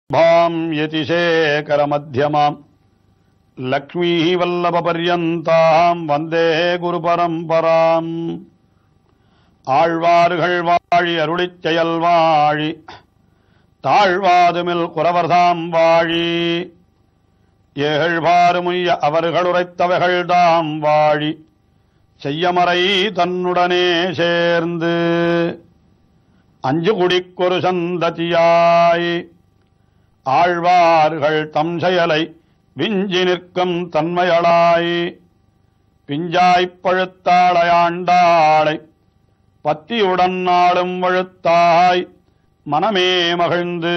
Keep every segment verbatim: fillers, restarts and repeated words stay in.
भाम यतिशेखर मध्यमाम लक्ष्मी वल्लभ पर्यंताम वंदे गुरु परंपराम ஆழ்வார்கள் வாழி அருளிச் செயல் வாழி தாழ்வாதுமில் குறவர்தாம் வாழி ஏகழ்வாறுமுய்ய அவர்கள் உரைத்தவைகள் தாம் வாழி செய்யமறை தன்னுடனே சேர்ந்து அஞ்சு குடிக்கொரு சந்ததியாய் ஆழ்வார்கள் தம் செயலை விஞ்சி நிற்கும் தன்மையளாய் பிஞ்சாய்ப் பழுத்தாளையாண்டாளை பத்தியுடன் நாளும் வழுத்தாய் மனமே மகிழ்ந்து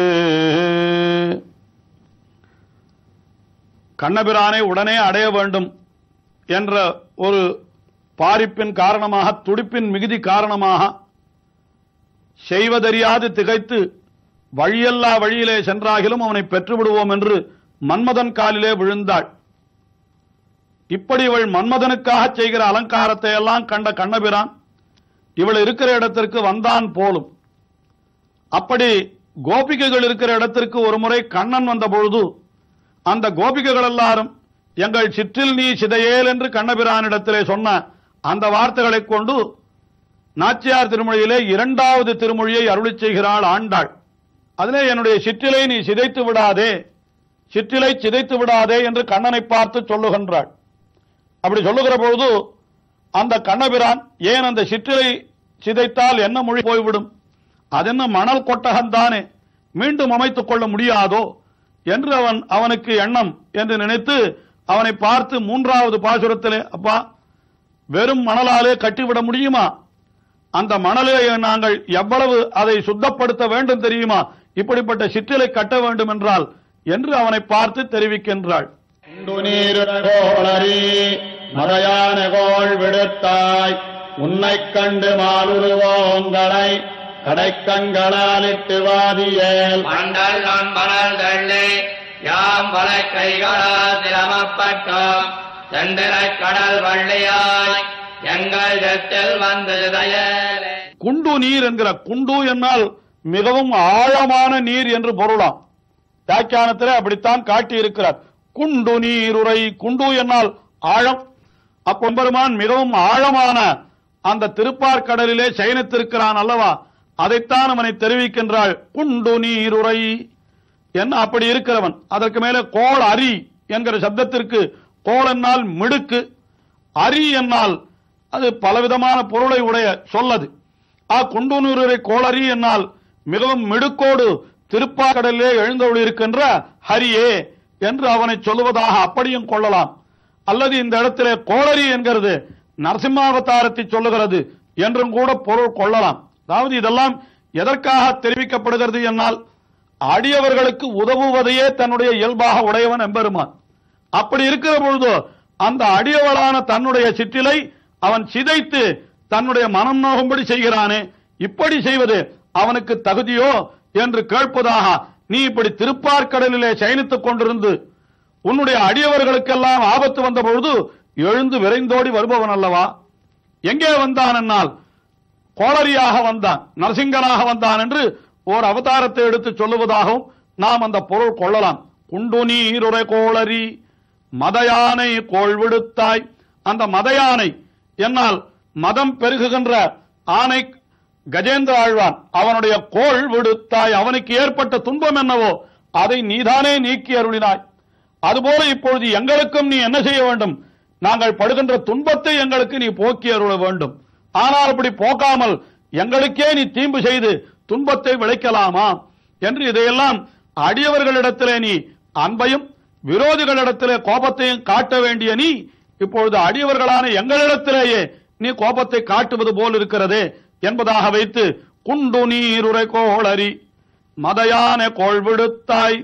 கண்ணபிரானை உடனே அடைய வேண்டும் என்ற ஒரு பாரிப்பின் காரணமாக, துடிப்பின் மிகுதி காரணமாக செய்வதறியாது திகைத்து வழியல்லா வழியிலே சென்றாகிலும் அவனை பெற்றுவிடுவோம் என்று மன்மதன் காலிலே விழுந்தாள். இப்படி இவள் மன்மதனுக்காக செய்கிற அலங்காரத்தை எல்லாம் கண்ட கண்ணபிரான் இவள் இருக்கிற இடத்திற்கு வந்தான் போலும். அப்படி கோபிகைகள் இருக்கிற இடத்திற்கு ஒரு முறை கண்ணன் வந்த பொழுது அந்த கோபிகைகள் எல்லாரும் எங்கள் சிற்றில் நீ சிதையேல் என்று கண்ணபிரானிடத்திலே சொன்ன அந்த வார்த்தைகளை கொண்டு நாச்சியார் திருமொழியிலே இரண்டாவது திருமொழியை அருளிச் செய்கிறாள் ஆண்டாள். அதிலே என்னுடைய சிற்றிலை நீ சிதைத்து விடாதே, சிற்றிலை சிதைத்து விடாதே என்று கண்ணனை பார்த்து சொல்லுகின்றாள். அப்படி சொல்லுகிற பொழுது அந்த கண்ணபிரான் ஏன் அந்த சிற்றிலை சிதைத்தால் என்ன மொழி போய்விடும், அதென்ன மணல் கொட்டகந்தானே, மீண்டும் அமைத்துக் கொள்ள முடியாதோ என்று அவன் அவனுக்கு எண்ணம் என்று நினைத்து அவனை பார்த்து மூன்றாவது பாசுரத்திலே, அப்பா வெறும் மணலாலே கட்டிவிட முடியுமா, அந்த மணலை நாங்கள் எவ்வளவு அதை சுத்தப்படுத்த வேண்டும் தெரியுமா, இப்படிப்பட்ட சிற்றிலை கட்ட வேண்டும் என்றால் என்று அவனை பார்த்து தெரிவிக்கின்றாள். மறையான கோள் விடுத்தாய் உன்னை கண்டு மாலுருவோங்களை கடைக்கங்களாலிட்டு வாதியேல் மண்டல் நான் மணல் தள்ளி யாம் வலை கைகளால் சிரமப்பட்டோம் செந்திரை கடல் வள்ளியாய் எங்கள் இடத்தில் வந்து தயலே. குண்டு நீர் என்கிற, குண்டு என்னால் மிகவும் ஆழமான நீர் என்று பொருளாம். வியாக்கியானத்திலே அப்படித்தான் காட்டியிருக்கிறார். குண்டு நீருரை, குண்டு என்னால் ஆழம். அப்பெருமான் மிகவும் ஆழமான அந்த திருப்பார்கடலிலே சயனித்திருக்கிறான் அல்லவா, அதைத்தான் அவனை தெரிவிக்கின்றாள். குண்டு நீருரை என்ன அப்படி இருக்கிறவன். அதற்கு மேலே கோள் அரி என்கிற சப்தத்திற்கு கோள் என்னால் மிடுக்கு, அரி என்னால் அது பலவிதமான பொருளை உடைய சொல்லது. ஆ குண்டு நீருரை கோளரி என்னால் மிகவும் மிடுக்கோடு திருப்பார்கடலிலே எழுந்தொழி இருக்கின்ற ஹரியே என்று அவனை சொல்லுவதாக அப்படியும் கொள்ளலாம். அல்லது இந்த இடத்திலே கோளரி என்கிறது நரசிம்மாவதாரத்தை சொல்லுகிறது என்றும் கூட பொருள் கொள்ளலாம். அதாவது இதெல்லாம் எதற்காக தெரிவிக்கப்படுகிறது என்னால் அடியவர்களுக்கு உதவுவதையே தன்னுடைய இயல்பாக உடையவன் எம்பெருமான். அப்படி இருக்கிற பொழுது அந்த அடியவளான தன்னுடைய சிற்றிலை அவன் சிதைத்து தன்னுடைய மனம் நோகும்படி செய்கிறானே, இப்படி செய்வது அவனுக்கு தகுதியோ என்று கேட்பதாக, நீ இப்படி திருப்பார்கடலிலே சயனித்துக் கொண்டிருந்து உன்னுடைய அடியவர்களுக்கெல்லாம் ஆபத்து வந்த பொழுது எழுந்து விரைந்தோடி வருபவன் அல்லவா. எங்கே வந்தான் என்னால் கோளரியாக வந்தான், நரசிங்கனாக வந்தான் என்று ஓர் அவதாரத்தை எடுத்து சொல்லுவதாகவும் நாம் அந்த பொருள் கொள்ளலாம். குண்டு நீருரை கோளரி மதயானை கோள் விடுத்தாய். அந்த மதயானை என்னால் மதம் பெருகுகின்ற ஆணை கஜேந்திர ஆழ்வான், அவனுடைய கோள் விடுத்தாய், அவனுக்கு ஏற்பட்ட துன்பம் என்னவோ அதை நீதானே நீக்கி அருளினாய். அதுபோல இப்பொழுது எங்களுக்கும் நீ என்ன செய்ய வேண்டும், நாங்கள் படுகின்ற துன்பத்தை எங்களுக்கு நீ போக்கி அருள வேண்டும். ஆனால் அப்படி போக்காமல் எங்களுக்கே நீ தீம்பு செய்து துன்பத்தை விளைக்கலாமா என்று இதையெல்லாம் அடியவர்களிடத்திலே நீ அன்பையும் விரோதிகளிடத்திலே கோபத்தையும் காட்ட வேண்டிய நீ இப்பொழுது அடியவர்களான எங்களிடத்திலேயே நீ கோபத்தை காட்டுவது போல் இருக்கிறதே என்பதாக வைத்து குண்டு நீருரை கோளரி மதையான கோள் விடுத்தாய்.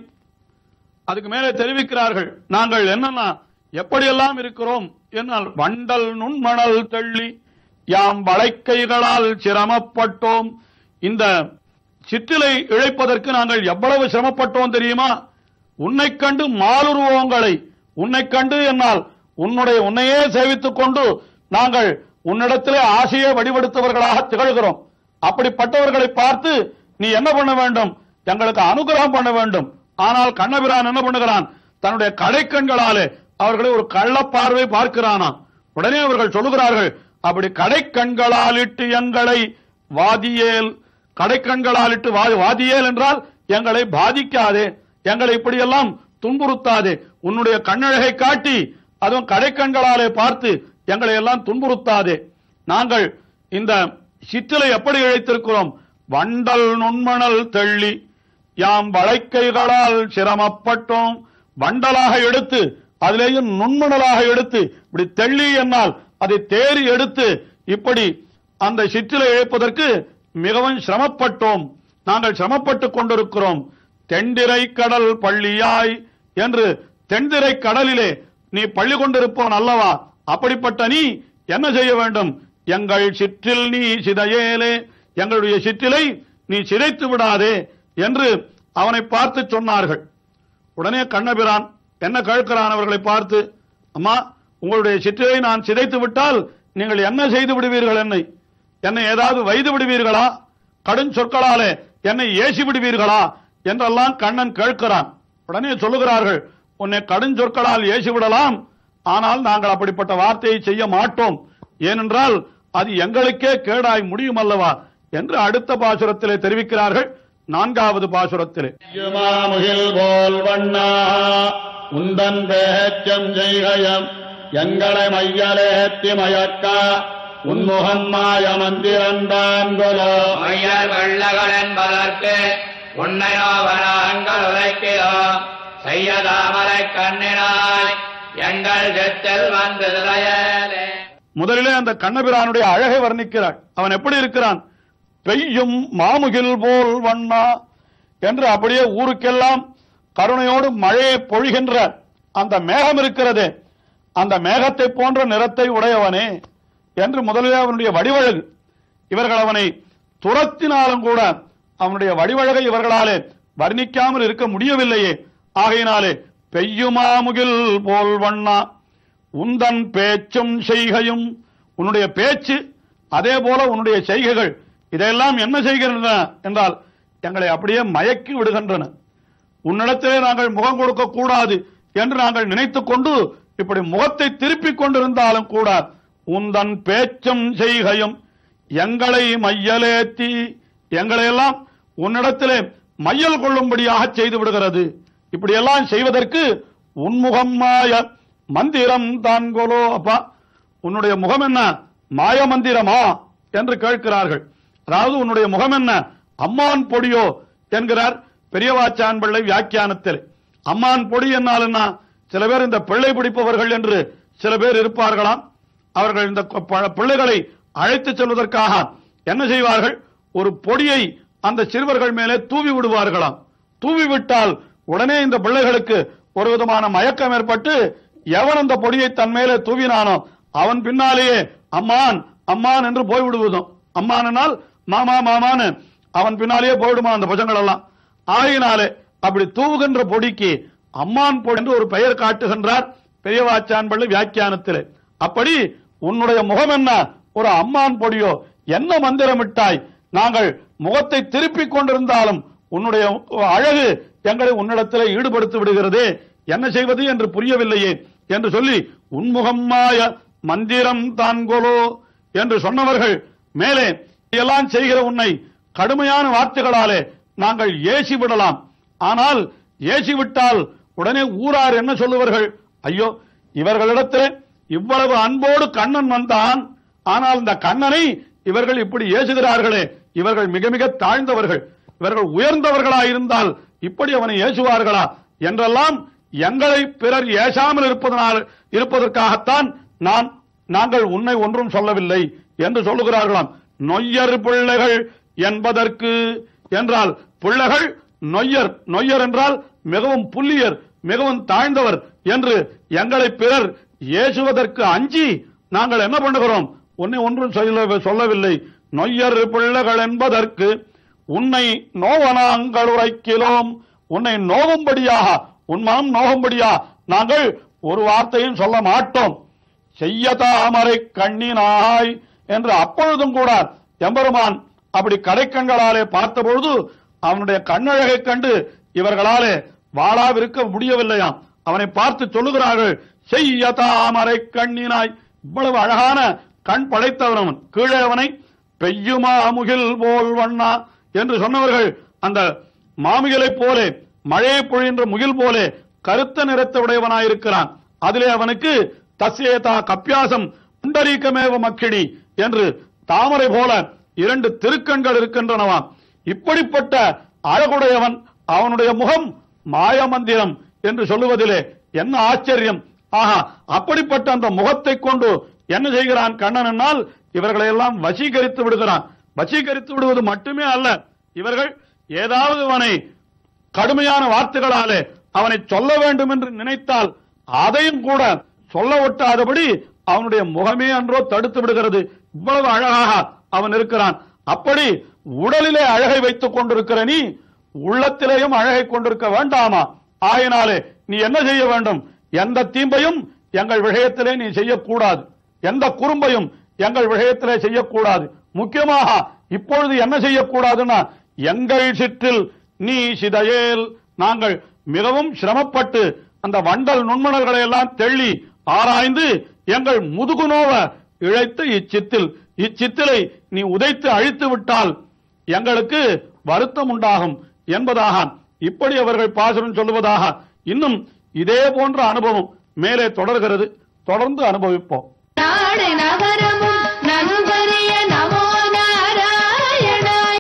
அதுக்கு மேலே தெரிவிக்கிறார்கள், நாங்கள் என்னன்னா எப்படியெல்லாம் இருக்கிறோம் என்னால் வண்டல் நுண்மணல் தள்ளி யாம் வளைக்கைகளால் சிரமப்பட்டோம். இந்த சிற்றிலை இழைப்பதற்கு நாங்கள் எவ்வளவு சிரமப்பட்டோம் தெரியுமா. உன்னை கண்டு மாலுருவோங்களை, உன்னை கண்டு என்னால் உன்னுடைய உன்னையே சேவித்துக் கொண்டு நாங்கள் உன்னிடத்திலே ஆசையை வடிவெடுத்தவர்களாக திகழ்கிறோம். அப்படிப்பட்டவர்களை பார்த்து நீ என்ன பண்ண வேண்டும், எங்களுக்கு அனுகிரகம் பண்ண வேண்டும். ஆனால் கண்ணபிரான் என்ன பண்ணுகிறான்? தன்னுடைய கடைக்கண்களாலே அவர்களை ஒரு கள்ளப்பார்வை பார்க்கிறானா. உடனே அவர்கள் சொல்லுகிறார்கள், அப்படி கடைக்கண்களாலிட்டு எங்களை வாதியேல், கடைக்கண்களாலிட்டு வாதியேல் என்றால் எங்களை பாதிக்காதே, எங்களை இப்படியெல்லாம் துன்புறுத்தாதே, உன்னுடைய கண்ணழகை காட்டி அதுவும் கடைக்கண்களாலே பார்த்து எங்களை எல்லாம் துன்புறுத்தாதே. நாங்கள் இந்த சிற்றிலை எப்படி இழைத்திருக்கிறோம்? வண்டல் நுண்மணல் தெள்ளி யாம் வளைக்கைகளால் சிரமப்பட்டோம். வண்டலாக எடுத்து அதிலேயும் நுண்மணலாக எடுத்து இப்படி தெள்ளி என்னால் அதை தேறி எடுத்து இப்படி அந்த சிற்றிலை இழைப்பதற்கு மிகவும் சிரமப்பட்டோம். நாங்கள் சிரமப்பட்டுக் கொண்டிருக்கிறோம். தெண்டிரை கடல் பள்ளியாய் என்று, தென்திரை கடலிலே நீ பள்ளி கொண்டிருப்பவன் அல்லவா? அப்படிப்பட்ட நீ என்ன செய்ய வேண்டும்? எங்கள் சிற்றில் நீ சிதையேலே, எங்களுடைய சிற்றிலை நீ சிதைத்து விடாதே என்று அவனை பார்த்து சொன்னார்கள். உடனே கண்ணபிரான் என்ன கேட்கிறான் அவர்களை பார்த்து, அம்மா, உங்களுடைய சிற்றிலை நான் சிதைத்து விட்டால் நீங்கள் என்ன செய்து விடுவீர்கள்? என்னை என்னை ஏதாவது வைத்து விடுவீர்களா? கடும் சொற்களாலே என்னை ஏசி விடுவீர்களா என்றெல்லாம் கண்ணன் கேட்கிறான். உடனே சொல்லுகிறார்கள், உன்னை கடும் சொற்களால் ஏசி விடலாம், ஆனால் நாங்கள் அப்படிப்பட்ட வார்த்தையை செய்ய மாட்டோம். ஏனென்றால் அது எங்களுக்கே கேடாய் முடியும் அல்லவா என்று அடுத்த பாசுரத்திலே தெரிவிக்கிறார்கள். நான்காவது பாசுரத்திலே, போல் வண்ணா உந்தன் பேச்சம் செய்கயம் எங்களை மையலேத்தி மயக்கா உன்முகம் மாய மந்திரந்தான் கொலோ மையர் வெள்ளகள் என்பதற்கு உன்னையோவனாங்கள் உரைக்கிறோ செய்யதாமரை கண்ணினாய் எங்கள் செத்தில் வந்து. முதலிலே அந்த கண்ணபிரானுடைய அழகை வர்ணிக்கிறாள். அவன் எப்படி இருக்கிறான்? பெய்யும் மாமுகில் போல் வண்ணா என்று அப்படியே ஊருக்கெல்லாம் கருணையோடு மழையை பொழிகின்ற அந்த மேகம் இருக்கிறதே, அந்த மேகத்தை போன்ற நிறத்தை உடையவனே என்று முதலிலே அவனுடைய வடிவழகு. இவர்கள் அவனை துரத்தினாலும் கூட அவனுடைய வடிவழகை இவர்களாலே வர்ணிக்காமல் இருக்க முடியவில்லையே. ஆகையினாலே பெய்யுமாமுகில் போல் வண்ணா உந்தன் பேச்சும் செய்கையும், உன்னுடைய பேச்சு அதே போல உன்னுடைய செய்கைகள் இதையெல்லாம் என்ன செய்கின்றன என்றால் எங்களை அப்படியே மயக்கி விடுகின்றன. உன்னிடத்திலே நாங்கள் முகம் கொடுக்க கூடாது என்று நாங்கள் நினைத்துக் கொண்டு இப்படி முகத்தை திருப்பிக் கொண்டிருந்தாலும் கூட உந்தன் பேச்சும் செய்கையும் எங்களை மையலேத்தி, எங்களையெல்லாம் உன்னிடத்திலே மையல் கொள்ளும்படியாக செய்து விடுகிறது. இப்படியெல்லாம் செய்வதற்கு உன்முகம் மாய மந்திரம் தான் கோலோ. அப்பா, உன்னுடைய முகம் என்ன மாய மந்திரமா என்று கேட்கிறார்கள். அதாவது உன்னுடைய முகம் என்ன அம்மான் பொடியோ என்கிறார் பெரியவாச்சான் பிள்ளை வியாக்கியானத்தில். அம்மான் பொடி என்னால் என்ன? சில பேர் இந்த பிள்ளை பிடிப்பவர்கள் என்று சில பேர் இருப்பார்களாம். அவர்கள் இந்த பிள்ளைகளை அழைத்து செல்வதற்காக என்ன செய்வார்கள்? ஒரு பொடியை அந்த சிறுவர்கள் மேலே தூவி விடுவார்களாம். தூவி விட்டால் உடனே இந்த பிள்ளைகளுக்கு ஒரு விதமான மயக்கம் ஏற்பட்டு எவன் அந்த பொடியை தன் மேலே தூவினானோ அவன் பின்னாலேயே அம்மான் அம்மான் என்று போய்விடுவதும். அம்மானால் மாமா மாமான்னு அவன் பின்னாலேயே போயிடுமா அந்த பசங்கள் எல்லாம். ஆகையினாலே அப்படி தூவுகின்ற பொடிக்கு அம்மான் பொடி என்று ஒரு பெயர் காட்டுகின்றார் பெரியவாச்சான் பள்ளி வியாக்கியானத்திலே. அப்படி உன்னுடைய முகம் என்ன ஒரு அம்மான் பொடியோ, என்ன மந்திரமிட்டாய்? நாங்கள் முகத்தை திருப்பிக் கொண்டிருந்தாலும் உன்னுடைய அழகு எங்களை உன்னிடத்தில் ஈடுபடுத்தி விடுகிறதே, என்ன செய்வது என்று புரியவில்லையே என்று சொல்லி உன்முகம் மாய மந்திரம் தான் கோலோ என்று சொன்னவர்கள் மேலே எல்லாம் செய்கிற உன்னை கடுமையான வார்த்தைகளாலே நாங்கள் ஏசி விடலாம். ஆனால் ஏசி விட்டால் உடனே ஊரார் என்ன சொல்லுவார்கள்? ஐயோ, இவர்களிடத்தில் இவ்வளவு அன்போடு கண்ணன் வந்தான், ஆனால் இந்த கண்ணனை இவர்கள் இப்படி ஏசுகிறார்களே, இவர்கள் மிக மிக தாழ்ந்தவர்கள், இவர்கள் உயர்ந்தவர்களாயிருந்தால் இப்படி அவனை ஏசுவார்களா என்றெல்லாம் எங்களை பிறர் ஏசாமல் இருப்பதனால் இருப்பதற்காகத்தான் நான் நாங்கள் உன்னை ஒன்றும் சொல்லவில்லை என்று சொல்லுகிறார்களாம். நொய்யர் பிள்ளைகள் என்பதற்கு என்றால் பிள்ளைகள் நொய்யர், நொய்யர் என்றால் மிகவும் புல்லியர், மிகவும் தாழ்ந்தவர் என்று எங்களை பிறர் ஏசுவதற்கு அஞ்சி நாங்கள் என்ன பண்ணுகிறோம்? உன்னை ஒன்றும் சொல்லவில்லை. நொய்யர் பிள்ளைகள் என்பதற்கு உன்னை நோவனாங்கள் உரைக்கிறோம், உன்னை நோவும்படியாக உன் மனம் நோகும்படியா நாங்கள் ஒரு வார்த்தையும் சொல்ல மாட்டோம். செய்ய தாமரை கண்ணினாய் என்று அப்பொழுதும் கூட எம்பெருமான் அப்படி கடைக்கண்களாலே பார்த்தபொழுது அவனுடைய கண்ணழகை கண்டு இவர்களாலே வாழாவிருக்க முடியவில்லையாம். அவனை பார்த்து சொல்லுகிறார்கள், செய்ய தாமரை கண்ணினாய், இவ்வளவு அழகான கண் படைத்தவன் கீழே அவனை பெய்யுமா முகில் போல் வண்ணா என்று சொன்னவர்கள் அந்த மாமுகிலை போலே மழையை பொழிகின்ற முகில் போலே கருத்த நிறத்தை உடையவனாயிருக்கிறான். அதிலே அவனுக்கு தஸ்யேதா கப்பியாசம் புண்டரீகமேவ மக்கிடி என்று தாமரை போல இரண்டு திருக்கண்கள் இருக்கின்றனவாம். இப்படிப்பட்ட அழகுடையவன், அவனுடைய முகம் மாயமந்திரம் என்று சொல்லுவதிலே என்ன ஆச்சரியம்! ஆஹா, அப்படிப்பட்ட அந்த முகத்தை கொண்டு என்ன செய்கிறான் கண்ணன் என்னால் இவர்களை எல்லாம் வசீகரித்து விடுகிறான். வசீகரித்து விடுவது மட்டுமே அல்ல, இவர்கள் ஏதாவது அவனை கடுமையான வார்த்தைகளாலே அவனை சொல்ல வேண்டும் என்று நினைத்தால் அதையும் கூட சொல்ல ஒட்டாதபடி அவனுடைய முகமே அன்றோ தடுத்து விடுகிறது. இவ்வளவு அழகாக அவன் இருக்கிறான். அப்படி உடலிலே அழகை வைத்துக் கொண்டிருக்கிற நீ உள்ளத்திலேயும் அழகை கொண்டிருக்க வேண்டாமா? ஆயினாலே நீ என்ன செய்ய வேண்டும்? எந்த தீம்பையும் எங்கள் விஷயத்திலே நீ செய்யக்கூடாது, எந்த குறும்பையும் எங்கள் விஷயத்திலே செய்யக்கூடாது. முக்கியமாக இப்பொழுது என்ன செய்யக்கூடாதுன்னா, எங்கள் சிற்றில் நீ சிதையேல், நாங்கள் மிகவும் சிரமப்பட்டு அந்த வண்டல் நுண்மணல்களை எல்லாம் தெள்ளி ஆராய்ந்து எங்கள் முதுகுநோவ இழைத்து இச்சித்தில் இச்சித்திலை நீ உதைத்து அழித்து விட்டால் எங்களுக்கு வருத்தம் உண்டாகும் என்பதாக இப்படி அவர்கள் பாசுரம் சொல்லுவதாக இன்னும் இதே போன்ற அனுபவம் மேலே தொடர்கிறது. தொடர்ந்து அனுபவிப்போம். நாடு நகரம்